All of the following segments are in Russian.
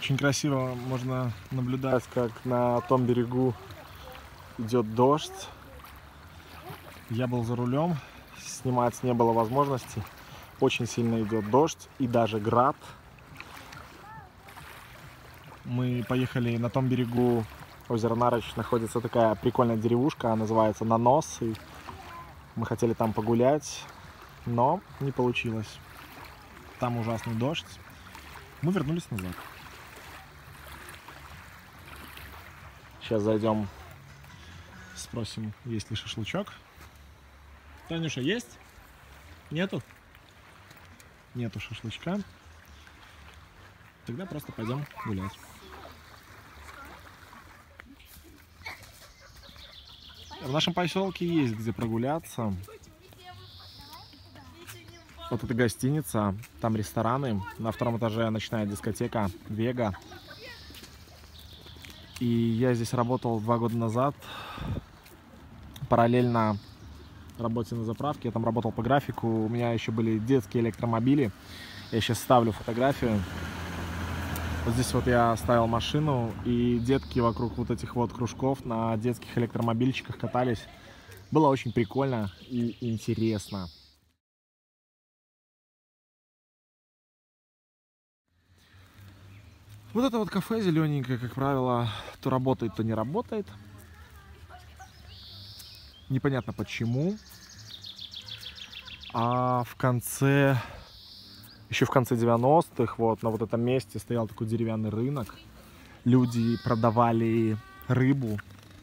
Очень красиво можно наблюдать, как на том берегу идет дождь. Я был за рулем, снимать не было возможности. Очень сильно идет дождь и даже град. Мы поехали на том берегу озера Нарочь, находится такая прикольная деревушка, называется Нанос. И мы хотели там погулять, но не получилось. Там ужасный дождь. Мы вернулись назад. Сейчас зайдем, спросим, есть ли шашлычок. Танюша, есть? Нету? Нету шашлычка. Тогда просто пойдем гулять. В нашем поселке есть где прогуляться. Вот эта гостиница, там рестораны. На втором этаже ночная дискотека Вега. И я здесь работал 2 года назад. Параллельно работе на заправке. Я там работал по графику. У меня еще были детские электромобили. Я сейчас ставлю фотографию. Вот здесь вот я ставил машину, и детки вокруг вот этих вот кружков на детских электромобильчиках катались. Было очень прикольно и интересно. Вот это вот кафе зелененькое, как правило, то работает, то не работает. Непонятно почему. А в конце, еще в конце 90-х, вот на вот этом месте стоял такой деревянный рынок. Люди продавали рыбу,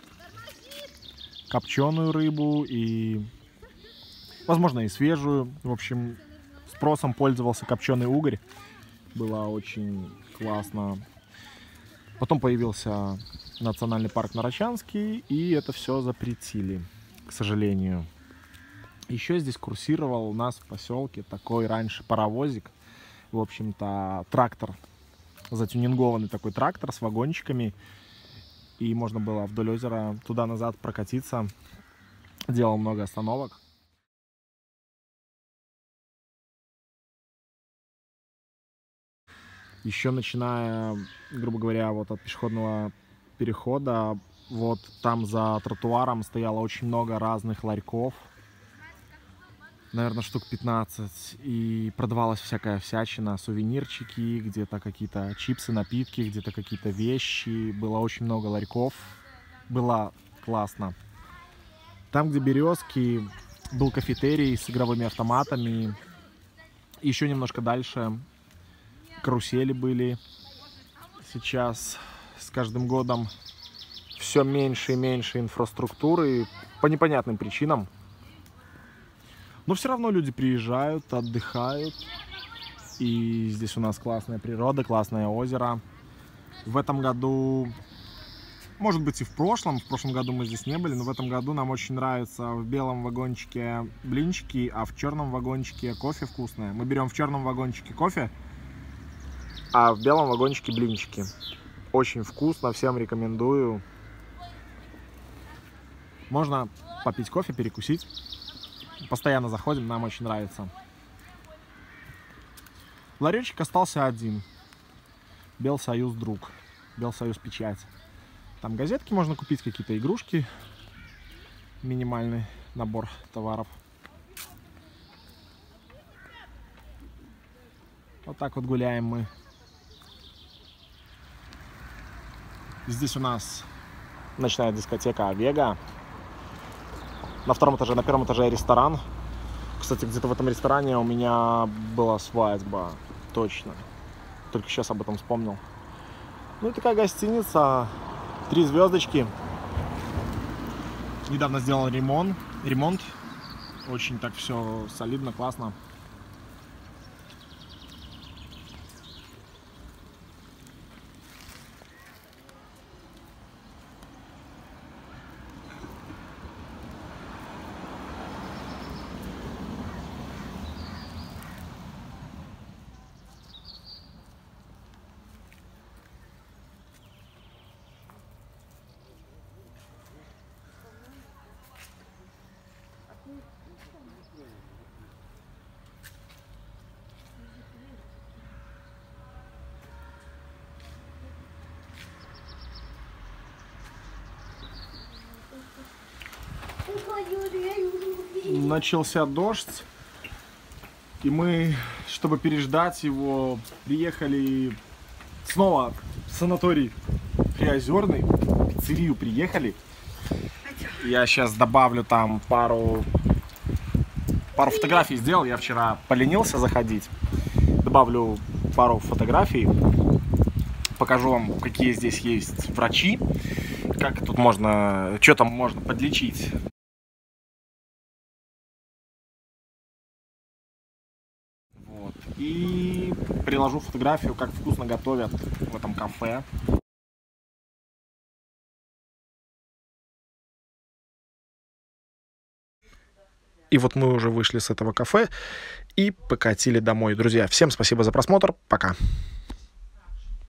копченую рыбу и, возможно, и свежую. В общем, спросом пользовался копченый угорь. Было очень классно. Потом появился национальный парк Нарочанский, и это все запретили, к сожалению. Еще здесь курсировал у нас в поселке такой раньше паровозик. В общем-то, трактор, затюнингованный такой трактор с вагончиками. И можно было вдоль озера туда-назад прокатиться. Делал много остановок. Еще начиная, грубо говоря, вот от пешеходного перехода, вот там за тротуаром стояло очень много разных ларьков. Наверное, штук 15. И продавалась всякая всячина, сувенирчики, где-то какие-то чипсы, напитки, где-то какие-то вещи. Было очень много ларьков. Было классно. Там, где Березки, был кафетерий с игровыми автоматами. Еще немножко дальше карусели были. Сейчас с каждым годом все меньше и меньше инфраструктуры по непонятным причинам. Но все равно люди приезжают, отдыхают. И здесь у нас классная природа, классное озеро. В этом году, может быть и в прошлом году мы здесь не были, но в этом году нам очень нравится в белом вагончике блинчики, а в черном вагончике кофе вкусное. Мы берем в черном вагончике кофе, а в белом вагончике блинчики. Очень вкусно, всем рекомендую. Можно попить кофе, перекусить. Постоянно заходим, нам очень нравится. Ларечек остался один. Белсоюз друг. Белсоюз печать. Там газетки можно купить, какие-то игрушки. Минимальный набор товаров. Вот так вот гуляем мы. Здесь у нас ночная дискотека Вега. На втором этаже, на первом этаже ресторан. Кстати, где-то в этом ресторане у меня была свадьба. Точно. Только сейчас об этом вспомнил. Ну и такая гостиница. 3 звездочки. Недавно сделал ремонт. Очень так все солидно, классно. начался дождь, и мы, чтобы переждать его, приехали снова в санаторий Приозерный, в пиццерию приехали. Я сейчас добавлю там пару фотографий сделал, я вчера поленился заходить. Добавлю пару фотографий, покажу вам, какие здесь есть врачи, как тут можно, что там можно подлечить. Вот. И приложу фотографию, как вкусно готовят в этом кафе. И вот мы уже вышли с этого кафе и покатили домой. Друзья, всем спасибо за просмотр. Пока.